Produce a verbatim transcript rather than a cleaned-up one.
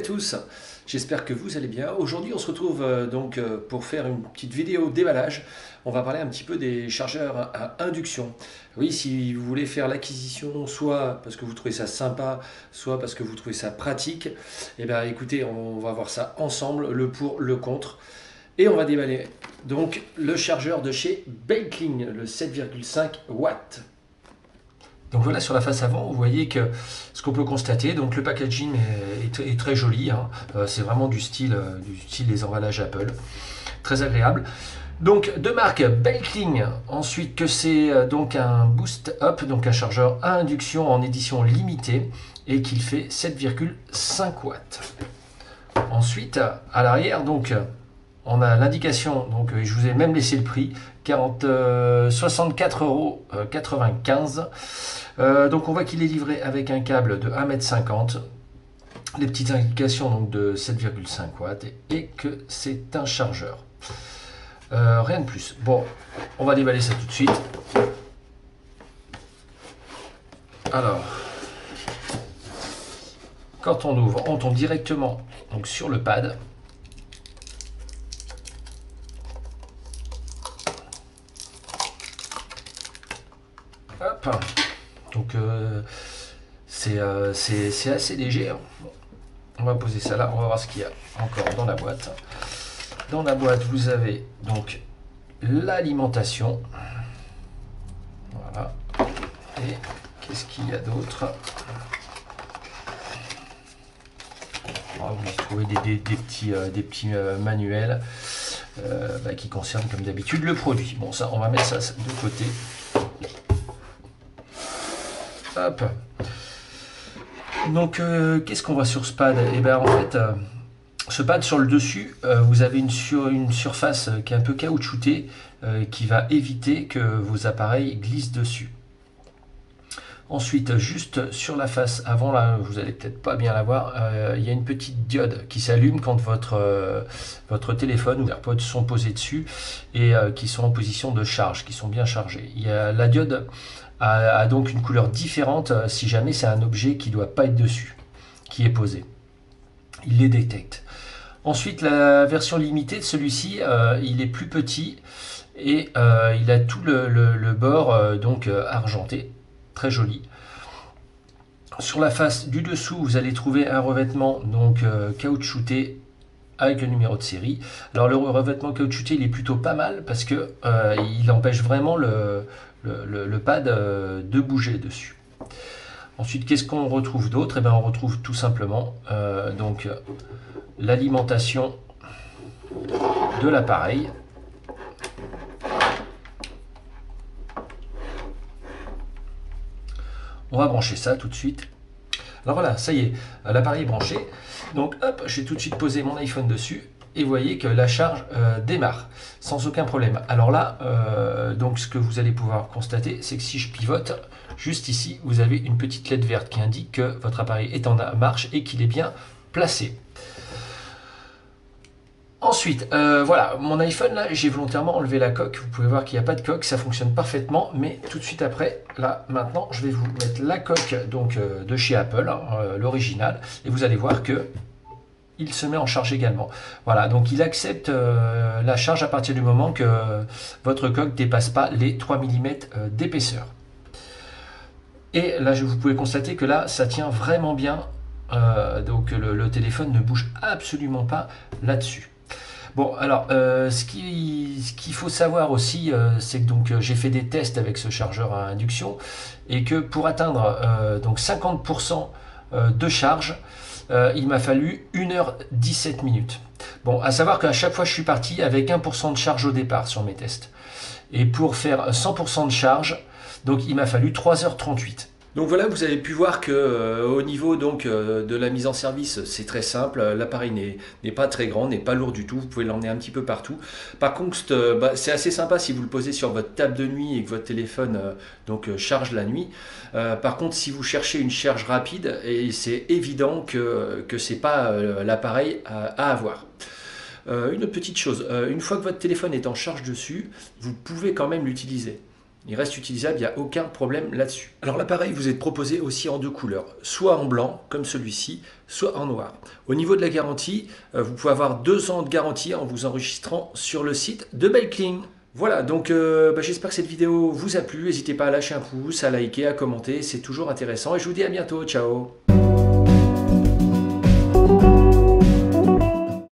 tous, j'espère que vous allez bien. Aujourd'hui on se retrouve euh, donc euh, pour faire une petite vidéo déballage. On va parler un petit peu des chargeurs à induction. Oui, si vous voulez faire l'acquisition, soit parce que vous trouvez ça sympa, soit parce que vous trouvez ça pratique, eh bien écoutez, on va voir ça ensemble, le pour, le contre. Et on va déballer donc le chargeur de chez Belking, le sept virgule cinq watts. Donc voilà, sur la face avant, vous voyez que ce qu'on peut constater, donc le packaging est, est, est très joli, hein. euh, c'est vraiment du style, euh, du style des emballages Apple, très agréable. Donc de marque Belking, ensuite que c'est euh, donc un Boost Up, donc un chargeur à induction en édition limitée et qu'il fait sept virgule cinq watts. Ensuite, à l'arrière, donc on a l'indication, donc je vous ai même laissé le prix, quarante, euh, soixante-quatre euros quatre-vingt-quinze. Euh, donc on voit qu'il est livré avec un câble de un mètre cinquante, les petites indications donc de sept virgule cinq watts et, et que c'est un chargeur. Euh, rien de plus. Bon, on va déballer ça tout de suite. Alors, quand on ouvre, on tombe directement donc, sur le pad. Hop. Donc euh, c'est euh, assez léger. On va poser ça là, on va voir ce qu'il y a encore dans la boîte. Dans la boîte, vous avez donc l'alimentation. Voilà. Et qu'est-ce qu'il y a d'autre? Vous trouvez des, des, des petits, euh, des petits euh, manuels euh, bah, qui concernent comme d'habitude le produit. Bon, ça, on va mettre ça de côté. Hop. Donc, euh, qu'est-ce qu'on voit sur ce pad? Et bien, en fait, euh, ce pad sur le dessus, euh, vous avez une, sur, une surface qui est un peu caoutchoutée, euh, qui va éviter que vos appareils glissent dessus. Ensuite, juste sur la face avant, là, vous allez peut-être pas bien la voir, euh, il y a une petite diode qui s'allume quand votre, euh, votre téléphone ou les AirPods sont posés dessus et euh, qui sont en position de charge, qui sont bien chargés. Il y a, la diode a, a donc une couleur différente euh, si jamais c'est un objet qui ne doit pas être dessus, qui est posé. Il les détecte. Ensuite, la version limitée de celui-ci, euh, il est plus petit et euh, il a tout le, le, le bord euh, donc euh, argenté. Très joli. Sur la face du dessous, vous allez trouver un revêtement donc euh, caoutchouté avec le numéro de série. Alors le revêtement caoutchouté, il est plutôt pas mal parce que euh, il empêche vraiment le, le, le, le pad euh, de bouger dessus. Ensuite, qu'est-ce qu'on retrouve d'autre? Eh bien, on retrouve tout simplement euh, donc l'alimentation de l'appareil. On va brancher ça tout de suite. Alors voilà, ça y est, l'appareil est branché. Donc hop, j'ai tout de suite posé mon iPhone dessus. Et vous voyez que la charge euh, démarre sans aucun problème. Alors là, euh, donc ce que vous allez pouvoir constater, c'est que si je pivote, juste ici, vous avez une petite L E D verte qui indique que votre appareil est en marche et qu'il est bien placé. Ensuite, euh, voilà, mon iPhone, là, j'ai volontairement enlevé la coque. Vous pouvez voir qu'il n'y a pas de coque, ça fonctionne parfaitement. Mais tout de suite après, là, maintenant, je vais vous mettre la coque donc, euh, de chez Apple, hein, euh, l'original. Et vous allez voir que il se met en charge également. Voilà, donc il accepte euh, la charge à partir du moment que euh, votre coque ne dépasse pas les trois millimètres euh, d'épaisseur. Et là, je, vous pouvez constater que là, ça tient vraiment bien. Euh, donc le, le téléphone ne bouge absolument pas là-dessus. Bon, alors, euh, ce qu'il ce qu'il faut savoir aussi, euh, c'est que donc j'ai fait des tests avec ce chargeur à induction et que pour atteindre euh, donc cinquante pour cent de charge, euh, il m'a fallu une heure dix-sept minutes. Bon, à savoir qu'à chaque fois, je suis parti avec un pour cent de charge au départ sur mes tests. Et pour faire cent pour cent de charge, donc il m'a fallu trois heures trente-huit. Donc voilà, vous avez pu voir que euh, au niveau donc euh, de la mise en service, c'est très simple. L'appareil n'est pas très grand, n'est pas lourd du tout. Vous pouvez l'emmener un petit peu partout. Par contre, euh, bah, c'est assez sympa si vous le posez sur votre table de nuit et que votre téléphone euh, donc euh, charge la nuit. Euh, par contre, si vous cherchez une charge rapide, et c'est évident que que c'est pas euh, l'appareil à, à avoir. Euh, une autre petite chose, euh, une fois que votre téléphone est en charge dessus, vous pouvez quand même l'utiliser. il reste utilisable, il n'y a aucun problème là-dessus. Alors l'appareil vous est proposé aussi en deux couleurs, soit en blanc comme celui-ci, soit en noir. Au niveau de la garantie, vous pouvez avoir deux ans de garantie en vous enregistrant sur le site de Belkling. Voilà, donc euh, bah, j'espère que cette vidéo vous a plu. N'hésitez pas à lâcher un pouce, à liker, à commenter, c'est toujours intéressant. Et je vous dis à bientôt, ciao!